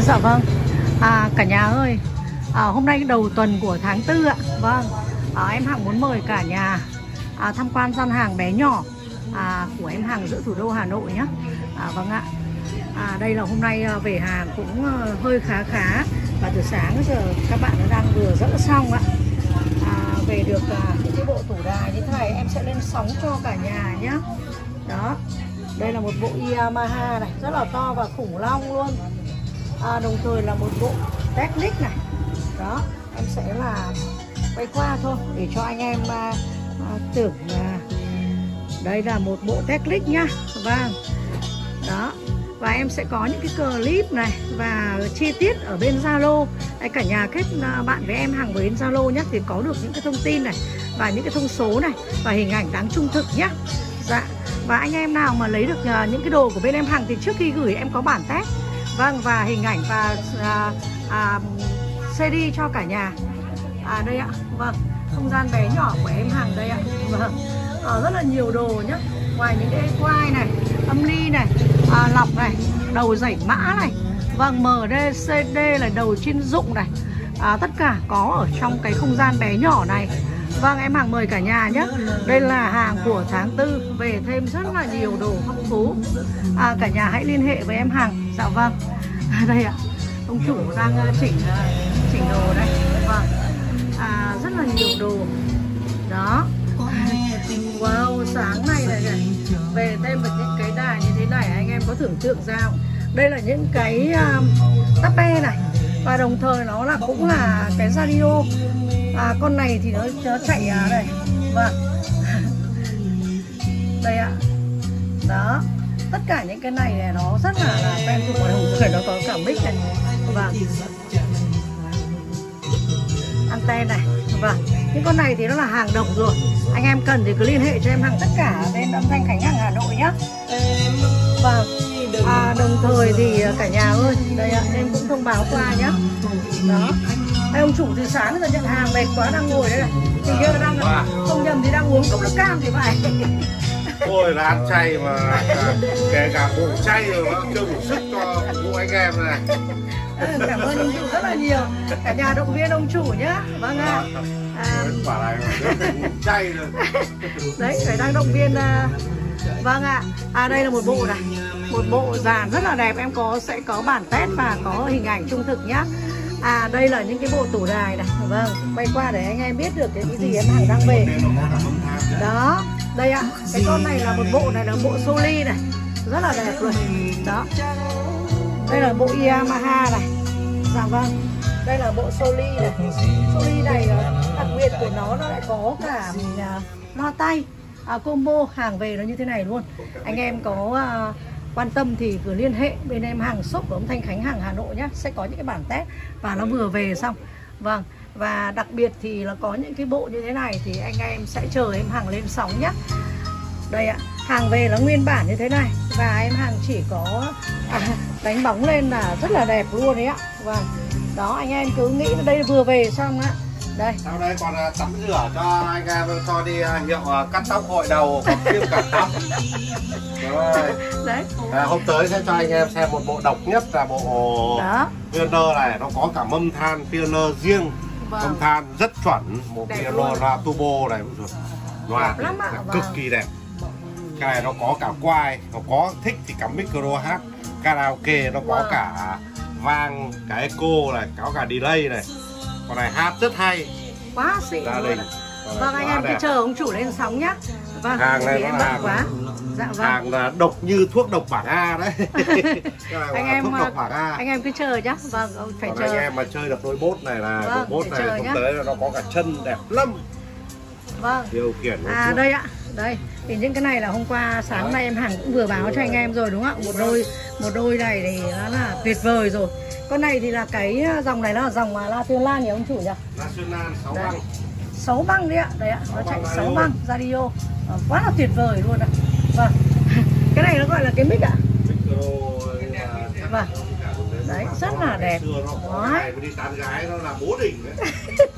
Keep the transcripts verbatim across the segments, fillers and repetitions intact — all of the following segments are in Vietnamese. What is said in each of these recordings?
Dạ vâng. À, cả nhà ơi, à, hôm nay đầu tuần của tháng tư ạ. Vâng, à, em Hằng muốn mời cả nhà à, tham quan gian hàng bé nhỏ à, của em Hằng giữa thủ đô Hà Nội nhé. À, vâng ạ. À, đây là hôm nay về hàng cũng hơi khá khá. Và từ sáng giờ các bạn đã đang vừa dỡ xong ạ. À, về được à, những cái bộ tủ đài như thế này em sẽ lên sóng cho cả nhà nhé. Đó, đây là một bộ Yamaha này, rất là to và khủng long luôn. À, đồng thời là một bộ Technic này. Đó, em sẽ là quay qua thôi để cho anh em à, à, tưởng là đây là một bộ Technic nhá. Vâng. Đó. Và em sẽ có những cái clip này và chi tiết ở bên Zalo. Cả nhà kết bạn với em Hằng với Zalo nhé, thì có được những cái thông tin này và những cái thông số này và hình ảnh đáng trung thực nhé. Dạ. Và anh em nào mà lấy được những cái đồ của bên em Hằng thì trước khi gửi em có bản test. Vâng, và hình ảnh và à, à, xê đê cho cả nhà. À đây ạ. Vâng, không gian bé nhỏ của em Hằng đây ạ. Vâng, à, rất là nhiều đồ nhé. Ngoài những cái quai này, âm ly này, à, lọc này, đầu dãy mã này. Vâng, em đê, xê đê là đầu chuyên dụng này. À, tất cả có ở trong cái không gian bé nhỏ này. Vâng, em Hằng mời cả nhà nhé. Đây là hàng của tháng tư, về thêm rất là nhiều đồ phong phú. À, cả nhà hãy liên hệ với em Hằng. Dạ vâng. À, đây ạ. Ông chủ đang chỉnh chỉnh đồ đây. Vâng. À, rất là nhiều đồ. Đó. Wow, sáng nay này này về thêm một những cái đài như thế này, anh em có tưởng tượng ra không? Đây là những cái uh, tape này. Và đồng thời nó là cũng là cái radio. À, con này thì nó, nó chạy à đây. Vâng. Đây ạ. Đó. Tất cả những cái này, này nó rất là là quen thuộc, và đồng thời nó có cả mic này. Vâng. Anten này. Vâng. Những con này thì nó là hàng độc rồi. Anh em cần thì cứ liên hệ cho em Hằng tất cả bên âm thanh Khánh Hằng Hà Nội nhé. Vâng. À, đồng thời thì cả nhà ơi, đây ạ, em cũng thông báo qua nhé. Đó. Đây, ông chủ từ sáng giờ nhận hàng mệt quá đang ngồi đây này. Thì giờ đang không nhầm thì đang uống cốc nước cam thì phải. Ôi là ăn chay mà kể cả bụng chay rồi nó chưa đủ sức cho phụ anh em này. Cảm ơn ông chủ rất là nhiều. Cả nhà động viên ông chủ nhá. Vâng ạ. À, quả này bụng chay rồi. đấy, phải đang động viên. Vâng ạ. À, đây là một bộ này, một bộ dàn rất là đẹp. Em có sẽ có bản test và có hình ảnh trung thực nhá. À, đây là những cái bộ tủ đài này. Vâng, quay qua để anh em biết được cái gì em Hằng đang về. Đó, đây ạ. Cái con này là một bộ này là bộ Soli này, rất là đẹp luôn. Đó. Đây là bộ Yamaha này. Dạ vâng. Đây là bộ Soli này. Soli này đặc biệt của nó nó lại có cả uh, loa tay, uh, combo hàng về nó như thế này luôn. Anh em có uh, quan tâm thì cứ liên hệ bên em Hằng shop của âm thanh Khánh Hằng Hà Nội nhé. Sẽ có những cái bản test và nó vừa về xong. Vâng. Và đặc biệt thì là có những cái bộ như thế này thì anh em sẽ chờ em Hằng lên sóng nhé. Đây ạ, hàng về là nguyên bản như thế này. Và em Hằng chỉ có à, đánh bóng lên là rất là đẹp luôn đấy ạ. Vâng. Đó, anh em cứ nghĩ là đây vừa về xong á. Đây. Sau đây còn tắm rửa cho anh em, cho đi hiệu cắt tóc hội đầu, có thêm cả tóc. Rồi. Đấy. À, hôm tới sẽ cho anh em xem một bộ độc nhất là bộ piano này, nó có cả mâm than piano riêng. Vâng. Mâm than rất chuẩn, một piano là turbo này cũng loa cực kỳ đẹp. Cái này nó có cả quai, nó có thích thì cả micro hát karaoke, nó có wow. cả vang, cả echo này, có cả delay này. Con này hát rất hay. Quá xịn luôn. Vâng, anh em cứ chờ ông chủ lên sóng nhá. Vâng, hàng này em nó hàng quá. Dạ vâng. Hàng là độc như thuốc độc bảng A đấy. Anh em anh em cứ chờ nhá. Vâng, phải còn chờ. Anh em mà chơi được đôi bốt này là vâng, đôi bốt này không tới là nó có cả chân đẹp lắm. Vâng. Điều khiển à đây ạ. Đây, thì những cái này là hôm qua sáng nay em Hằng cũng vừa báo cho anh em rồi đúng không ạ? Một đôi một đôi này thì nó là tuyệt vời rồi. Con này thì là cái dòng này nó là dòng mà National nhỉ ông chủ nhỉ? National sáu băng. sáu băng đấy ạ. Đấy ạ, nó chạy sáu băng radio. À, quá là tuyệt vời luôn ạ. Vâng. Cái này nó gọi là cái mic ạ. Vâng. Đấy, rất là đẹp. Đấy. Đi tán gái nó là bố đỉnh đấy.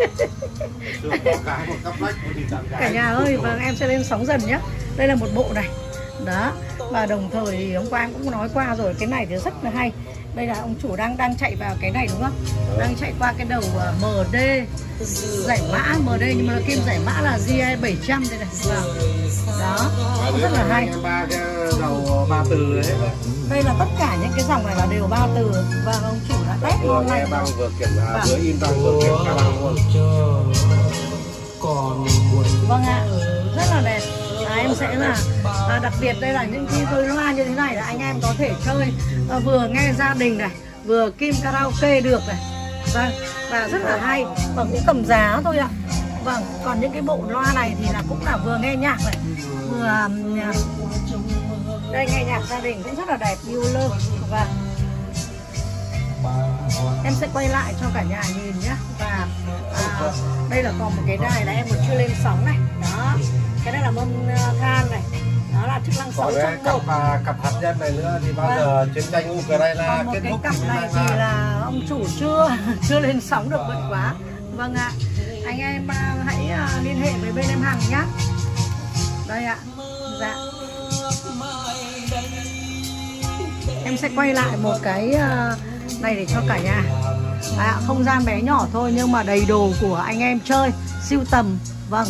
Cả nhà ơi, vâng, em sẽ lên sóng dần nhé. Đây là một bộ này. Đó. Và đồng thời thì hôm qua em cũng nói qua rồi, cái này thì rất là hay. Đây là ông chủ đang đang chạy vào cái này đúng không? Đang chạy qua cái đầu uh, em đê giải mã em đê, nhưng mà kim giải mã là G I bảy trăm đây này. Vâng. Đó, rất là hay. Ba cái đầu ba từ đấy. Đây là tất cả những cái dòng này là đều ba từ. Vâng, ông chủ đã test vừa luôn nghe này. bằng vừa kiểm vâng. Vừa in bằng vừa kiểm tra bằng luôn. Vâng ạ, rất là đẹp. À, em sẽ là à, đặc biệt đây là những cái đôi loa như thế này là anh em có thể chơi à, vừa nghe gia đình này, vừa kim karaoke được này. Vâng, và rất là hay, bằng cũng tầm giá thôi ạ. Vâng, còn những cái bộ loa này thì là cũng là vừa nghe nhạc này, vừa đây nghe nhạc gia đình cũng rất là đẹp, yêu lơ. Và em sẽ quay lại cho cả nhà nhìn nhé. Và à, đây là còn một cái đài là em còn chưa lên sóng này. Đó, cái đây là mâm than này, đó là chức năng sáu trong một. Cặp, cặp hạt nhân này nữa thì bao vâng. giờ chiến tranh Ukraine kết thúc. Cái cặp này thì là ông chủ chưa chưa lên sóng được, bận quá. Vâng ạ, anh em hãy liên hệ với bên em hàng nhé. Đây ạ. Dạ, em sẽ quay lại một cái này để cho cả nhà. À, không gian bé nhỏ thôi nhưng mà đầy đồ của anh em chơi sưu tầm. Vâng.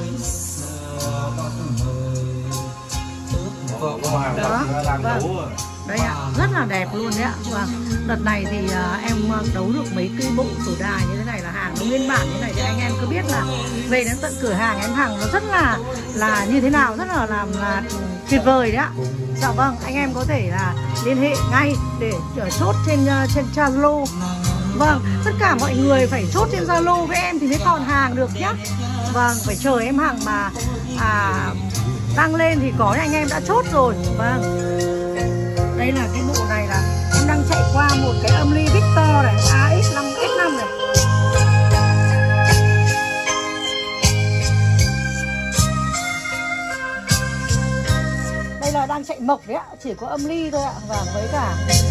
Đó, vâng. Đây ạ, rất là đẹp luôn đấy ạ. Vâng. Đợt này thì uh, em đấu được mấy cái bộ tổ đài như thế này là hàng nó nguyên bản như thế này thì anh em cứ biết là về đến tận cửa hàng em hàng nó rất là là như thế nào, rất là làm là tuyệt vời đấy ạ. Dạ vâng, anh em có thể là liên hệ ngay để chốt trên uh, trên Zalo. Vâng, tất cả mọi người phải chốt trên Zalo với em thì mới còn hàng được nhá. Vâng, phải chờ em hàng mà à, tăng lên thì có anh em đã chốt rồi. Vâng. Đây là cái bộ này là em đang chạy qua một cái âm ly Victor này, A X năm S năm này. Đây là đang chạy mộc đấy ạ, chỉ có âm ly thôi ạ. Và với cả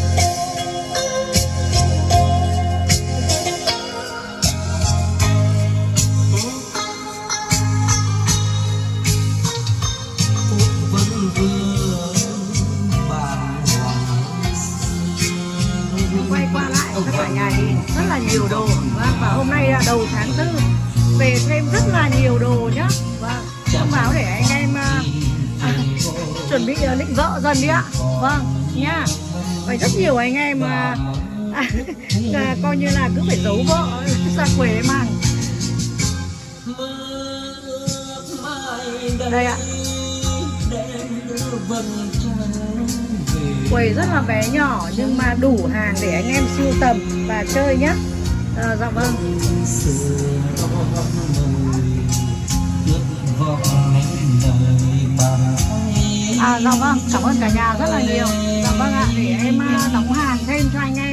quay qua lại cho cả nhà nhìn rất là nhiều đồ. Vâng, và hôm nay là đầu tháng tư về thêm rất là nhiều đồ nhá. Vâng, thông báo để anh em à, à, chuẩn bị định vợ dần đi ạ. Vâng nha, phải rất nhiều anh em à, à, à, coi như là cứ phải giấu vợ ra quê mang. Đây ạ, quầy rất là bé nhỏ nhưng mà đủ hàng để anh em sưu tầm và chơi nhé. À, dạ vâng. À, dạ vâng, cảm ơn cả nhà rất là nhiều. Dạ vâng ạ, để em đóng hàng thêm cho anh em.